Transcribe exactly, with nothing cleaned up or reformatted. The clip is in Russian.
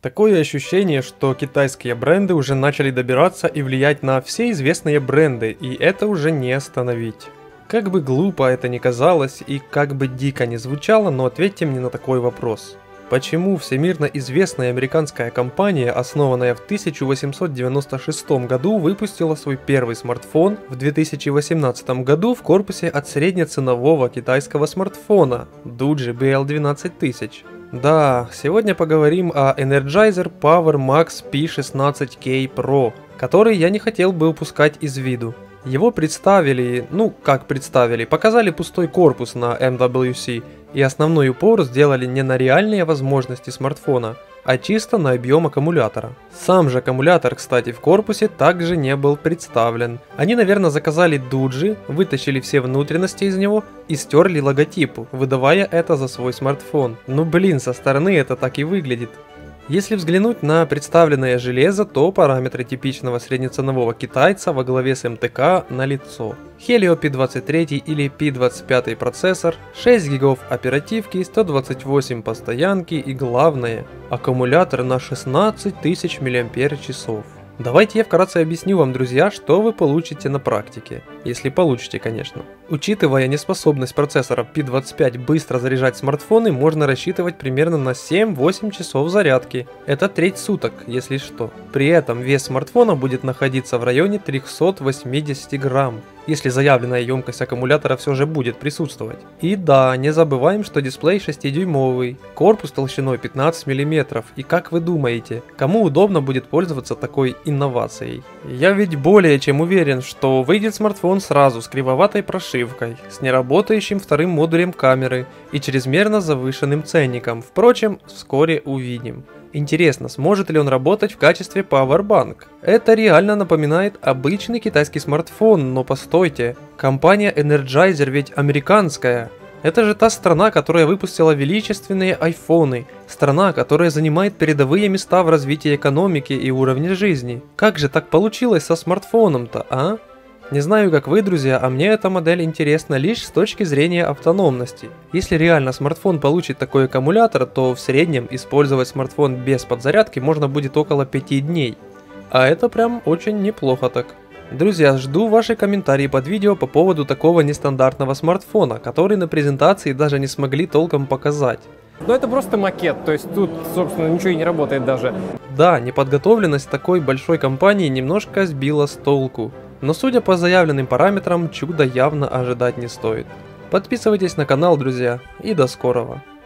Такое ощущение, что китайские бренды уже начали добираться и влиять на все известные бренды, и это уже не остановить. Как бы глупо это ни казалось и как бы дико ни звучало, но ответьте мне на такой вопрос. Почему всемирно известная американская компания, основанная в тысяча восемьсот девяносто шестом году, выпустила свой первый смартфон в две тысячи восемнадцатом году в корпусе от среднеценового китайского смартфона Doogee би эл двенадцать тысяч? Да, сегодня поговорим о Energizer Power Max пи шестнадцать кей Pro, который я не хотел бы упускать из виду. Его представили, ну как представили, показали пустой корпус на эм дабл ю си, и основной упор сделали не на реальные возможности смартфона, а чисто на объем аккумулятора. Сам же аккумулятор, кстати, в корпусе также не был представлен. Они, наверное, заказали Doogee, вытащили все внутренности из него и стерли логотип, выдавая это за свой смартфон. Ну блин, со стороны это так и выглядит. Если взглянуть на представленное железо, то параметры типичного среднеценового китайца во главе с эм тэ ка налицо. Helio пи двадцать три или пи двадцать пять процессор, шесть гигов оперативки, сто двадцать восемь постоянки и главное, аккумулятор на шестнадцать тысяч мАч. Давайте я вкратце объясню вам, друзья, что вы получите на практике. Если получите, конечно. Учитывая неспособность процессора пи двадцать пять быстро заряжать смартфоны, можно рассчитывать примерно на семь-восемь часов зарядки. Это треть суток, если что. При этом вес смартфона будет находиться в районе триста восемьдесят грамм, если заявленная емкость аккумулятора все же будет присутствовать. И да, не забываем, что дисплей шестидюймовый, корпус толщиной пятнадцать миллиметров. И как вы думаете, кому удобно будет пользоваться такой инновацией? Я ведь более чем уверен, что выйдет смартфон сразу с кривоватой прошивкой, с неработающим вторым модулем камеры и чрезмерно завышенным ценником. Впрочем, вскоре увидим. Интересно, сможет ли он работать в качестве Powerbank? Это реально напоминает обычный китайский смартфон, но постойте, компания Energizer ведь американская. Это же та страна, которая выпустила величественные айфоны, страна, которая занимает передовые места в развитии экономики и уровня жизни. Как же так получилось со смартфоном-то, а? Не знаю, как вы, друзья, а мне эта модель интересна лишь с точки зрения автономности. Если реально смартфон получит такой аккумулятор, то в среднем использовать смартфон без подзарядки можно будет около пяти дней. А это прям очень неплохо так. Друзья, жду ваши комментарии под видео по поводу такого нестандартного смартфона, который на презентации даже не смогли толком показать. Но это просто макет, то есть тут, собственно, ничего и не работает даже. Да, неподготовленность такой большой компании немножко сбила с толку. Но судя по заявленным параметрам, чуда явно ожидать не стоит. Подписывайтесь на канал, друзья, и до скорого.